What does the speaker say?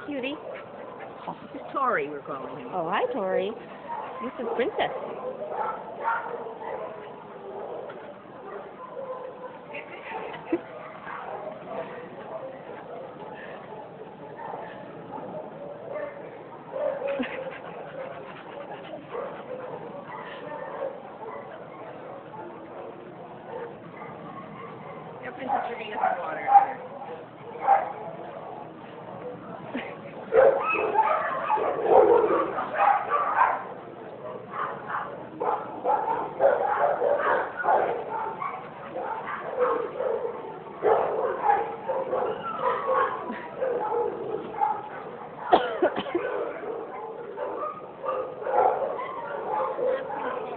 cutie. This is Tori, we're calling him. Oh, hi, Tori. This is Princess. Yeah, Princess, we're going to get some water.